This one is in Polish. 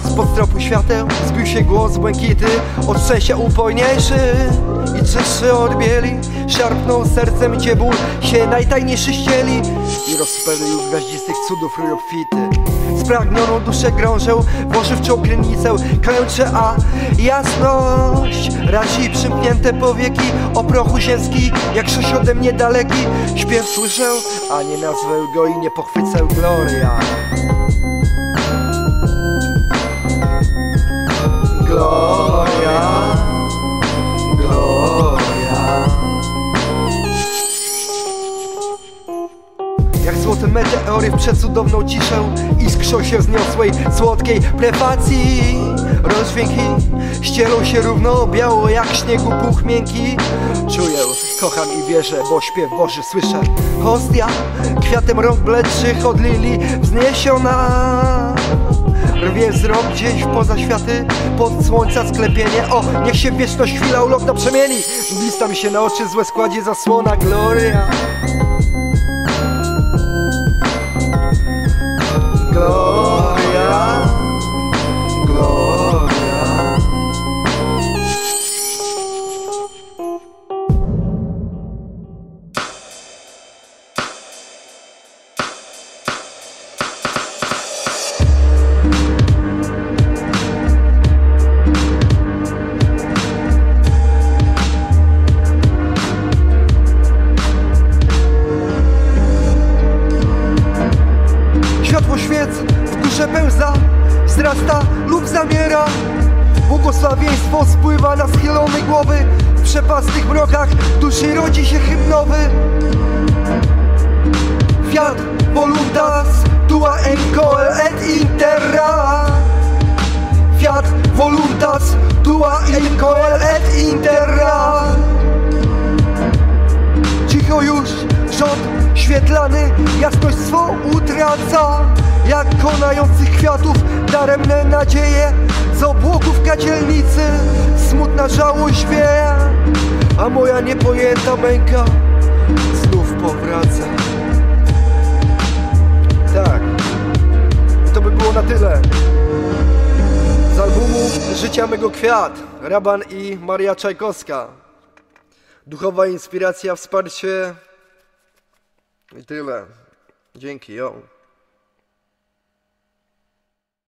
Spod stropu świateł zbił się głos błękity, od szczęścia upojniejszy i czystszy od bieli. Szarpnął sercem, gdzie ból się najtajniejszy ścieli i rozpędził gwiaździstych cudów rój obfity. Spragnioną duszę grążę włoży w czoł krynicę, klęcze, a jasność razi przymknięte powieki. O prochu ziemski, jak sześć ode mnie daleki, śpiew słyszę, a nie nazwę go i nie pochwycę gloria. Gloria, gloria. Jak złote meteory w przecudowną ciszę iskrzą się wzniosłej, słodkiej prefacji. Rozdźwięki ścielą się równo biało jak śniegu puch miękki. Czuję, kocham i wierzę, bo śpiew Boży słyszę. Hostia kwiatem rąk bledszych od lilii wzniesiona rwie wzrok gdzieś poza światy, pod słońca sklepienie. O, niech się wieczność chwila ulotna przemieni. Blista mi się na oczy, złe składzie zasłona. Gloria, gloria, gloria. Światło świec w górze pełza, wzrasta lub zamiera. Błogosławieństwo spływa na schylone głowy. W przepastnych mrokach duszy rodzi się hymn nowy. Fiat voluntas tua encol et interra. Fiat voluntas tua encol et interra. Cicho już rząd świetlany jasność swą utraca, jak konających kwiatów daremne nadzieje z obłoków kadzielnicy. Smutna żałość wieje, a moja niepojęta męka znów powraca. Tak, to by było na tyle z albumu Życia mego kwiat, Raban i Maria Czajkowska. Duchowa inspiracja, wsparcie i tyle. Dzięki, jo.